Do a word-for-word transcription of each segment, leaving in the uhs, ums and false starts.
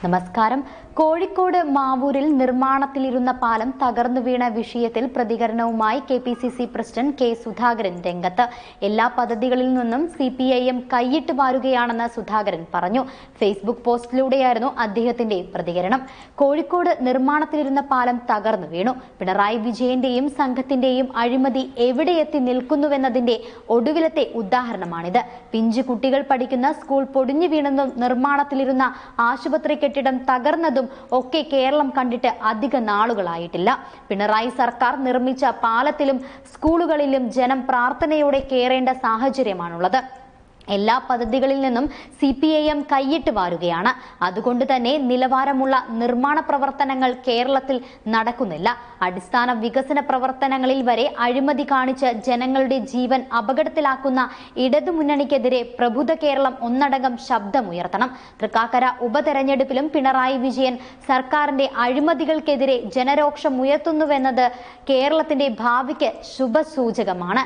നമസ്കാരം. കോഴിക്കോട് മാവൂരിൽ നിർമ്മാണത്തിലിരുന്ന പാലം തകർന്നു വീണ വിഷയത്തിൽ പ്രതികരണവുമായി K P C C president K Sudhakaran രംഗത്ത്. എല്ലാ പദ്ധതികളിൽ നിന്നും സി പി ഐ എം കൈയിട്ട് വാരുകയാണെന്ന് സുധാകരൻ പറഞ്ഞു. ഫേസ്ബുക്ക് പോസ്റ്റിലൂടെയായിരുന്നു അദ്ദേഹത്തിന്റെ പ്രതികരണം. കോഴിക്കോട് നിർമ്മാണത്തിലിരുന്ന പാലം തകർന്നു വീണു. പിണറായി വിജയന്റെയും സംഘത്തിന്റെയും അഴിമതി എവിടെയെത്തി നിൽക്കുന്നുവെന്നതിന്റെ ഒടുവിലത്തെ ഉദാഹരണമാണിത്. പിഞ്ചു കുട്ടികൾ പഠിക്കുന്ന സ്കൂൾ പൊടിഞ്ഞു വീണെന്നും നിർമ്മാണത്തിലിരുന്ന ആശുപത്രി കെട്ടിടം തകർന്നതും ഒക്കെ കേരളം കണ്ടിട്ട് അധിക നാളുകളായിട്ടില്ല. പിണറായി സർക്കാർ നിർമ്മിച്ച പാലത്തിലും സ്കൂളുകളിലും ജനം പ്രാർത്ഥനയോടെ കയറേണ്ട സാഹചര്യമാണുള്ളത്. എല്ലാ പദ്ധതികളിൽ നിന്നും സി പി ഐ എം കൈയിട്ട് വാരുകയാണ്. അതുകൊണ്ട് തന്നെ നിലവാരമുള്ള നിർമ്മാണ പ്രവർത്തനങ്ങൾ കേരളത്തിൽ നടക്കുന്നില്ല. അടിസ്ഥാന വികസന പ്രവർത്തനങ്ങളിൽ വരെ അഴിമതി കാണിച്ച് ജനങ്ങളുടെ ജീവൻ അപകടത്തിലാക്കുന്ന ഇടതുമുന്നണിക്കെതിരെ പ്രബുദ്ധ കേരളം ഒന്നടങ്കം ശബ്ദമുയർത്തണം. തൃക്കാക്കര ഉപതെരഞ്ഞെടുപ്പിലും പിണറായി വിജയൻ സർക്കാരിന്റെ അഴിമതികൾക്കെതിരെ ജനരോക്ഷം ഉയർത്തുന്നുവെന്നത് കേരളത്തിന്റെ ഭാവിക്ക് ശുഭസൂചകമാണ്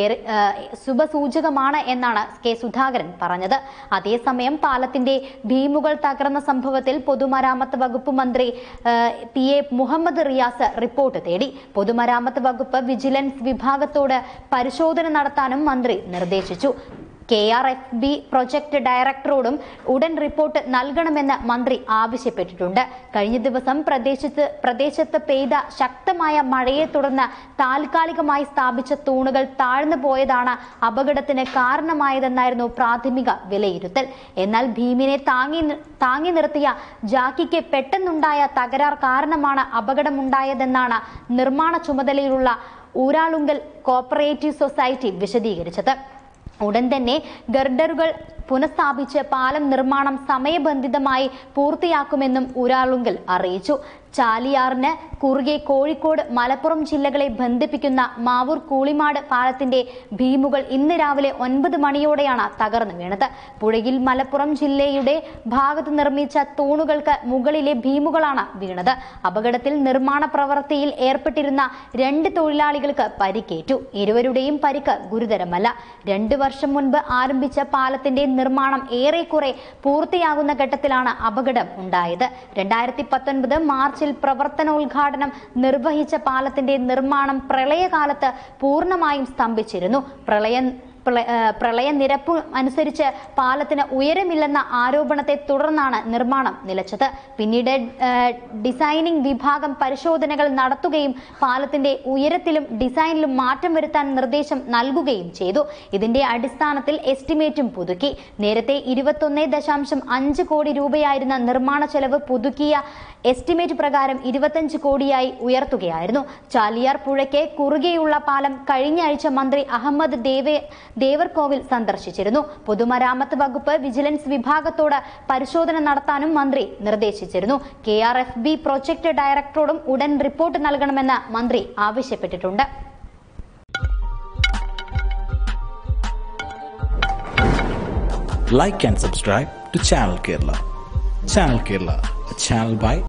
ശുഭസൂചകമാണ് എന്നാണ് കെ സുധാകരൻ പറഞ്ഞത്. അതേസമയം പാലത്തിന്റെ ഭീമുകൾ തകർന്ന സംഭവത്തിൽ പൊതുമരാമത്ത് വകുപ്പ് മന്ത്രി P A Muhammad Riyas report തേടി. പൊതുമരാമത്ത് വകുപ്പ് വിജിലൻസ് വിഭാഗത്തോട് പരിശോധന നടത്താനും മന്ത്രി നിർദ്ദേശിച്ചു. K R F B project ഡയറക്ടറോടും ഉടൻ റിപ്പോർട്ട് നൽകണമെന്ന് മന്ത്രി ആവശ്യപ്പെട്ടിട്ടുണ്ട്. കഴിഞ്ഞ ദിവസം പ്രദേശത്ത് പ്രദേശത്ത് പെയ്ത ശക്തമായ മഴയെ തുടർന്ന് താൽക്കാലികമായി സ്ഥാപിച്ച തൂണുകൾ താഴ്ന്നു പോയതാണ് അപകടത്തിന് കാരണമായതെന്നായിരുന്നു പ്രാഥമിക വിലയിരുത്തൽ. എന്നാൽ ഭീമിനെ താങ്ങി താങ്ങി നിർത്തിയ ജാക്കിക്ക് പെട്ടെന്നുണ്ടായ തകരാർ കാരണമാണ് അപകടമുണ്ടായതെന്നാണ് നിർമ്മാണ ചുമതലയിലുള്ള ഊരാളുങ്കൽ കോപ്പറേറ്റീവ് സൊസൈറ്റി വിശദീകരിച്ചത്. ഉടൻ തന്നെ ഗർഡറുകൾ പുനഃസ്ഥാപിച്ച് പാലം നിർമ്മാണം സമയബന്ധിതമായി പൂർത്തിയാക്കുമെന്നും ഊരാളുങ്കൽ അറിയിച്ചു. ചാലിയാറിന് കുറുകെ കോഴിക്കോട് മലപ്പുറം ജില്ലകളെ ബന്ധിപ്പിക്കുന്ന മാവൂർ കൂളിമാട് പാലത്തിന്റെ ഭീമുകൾ ഇന്ന് രാവിലെ ഒൻപത് മണിയോടെയാണ് തകർന്നു വീണത്. പുഴയിൽ മലപ്പുറം ജില്ലയുടെ ഭാഗത്ത് നിർമ്മിച്ച തൂണുകൾക്ക് മുകളിലെ ഭീമുകളാണ് വീണത്. അപകടത്തിൽ നിർമ്മാണ പ്രവൃത്തിയിൽ ഏർപ്പെട്ടിരുന്ന രണ്ട് തൊഴിലാളികൾക്ക് പരിക്കേറ്റു. ഇരുവരുടെയും പരിക്ക് ഗുരുതരമല്ല. രണ്ടു വർഷം മുൻപ് ആരംഭിച്ച പാലത്തിന്റെ നിർമ്മാണം ഏറെക്കുറെ പൂർത്തിയാകുന്ന ഘട്ടത്തിലാണ് അപകടം ഉണ്ടായത്. രണ്ടായിരത്തി പത്തൊൻപത് മാർച്ചിൽ പ്രവർത്തനോദ്ഘാടനം നിർവഹിച്ച പാലത്തിന്റെ നിർമ്മാണം പ്രളയകാലത്ത് പൂർണ്ണമായും സ്തംഭിച്ചിരുന്നു. പ്രളയ പ്രളയനിരപ്പ് അനുസരിച്ച് പാലത്തിന് ഉയരമില്ലെന്ന ആരോപണത്തെ തുടർന്നാണ് നിർമ്മാണം നിലച്ചത്. പിന്നീട് ഡിസൈനിംഗ് വിഭാഗം പരിശോധനകൾ നടത്തുകയും പാലത്തിന്റെ ഉയരത്തിലും ഡിസൈനിലും മാറ്റം വരുത്താൻ നിർദ്ദേശം നൽകുകയും ചെയ്തു. ഇതിന്റെ അടിസ്ഥാനത്തിൽ എസ്റ്റിമേറ്റും പുതുക്കി. നേരത്തെ ഇരുപത്തൊന്ന് ദശാംശം അഞ്ച് കോടി രൂപയായിരുന്ന നിർമ്മാണ ചെലവ് പുതുക്കിയ എസ്റ്റിമേറ്റ് പ്രകാരം ഇരുപത്തഞ്ച് കോടിയായി ഉയർത്തുകയായിരുന്നു. ചാലിയാർ പുഴയ്ക്ക് കുറുകെയുള്ള പാലം കഴിഞ്ഞ ആഴ്ച മന്ത്രി അഹമ്മദ് ദേവേ ദേവർകോവിൽ സന്ദർശിച്ചിരുന്നു. പൊതുമരാമത്ത് വകുപ്പ് വിജിലൻസ് വിഭാഗത്തോട് പരിശോധന നടത്താനും മന്ത്രി നിർദ്ദേശിച്ചിരുന്നു. K R F B project ഡയറക്ടറോടും ഉടൻ റിപ്പോർട്ട് നൽകണമെന്ന് മന്ത്രി ആവശ്യപ്പെട്ടിട്ടുണ്ട്. Like and subscribe to Channel Kerala. Channel Kerala, a channel by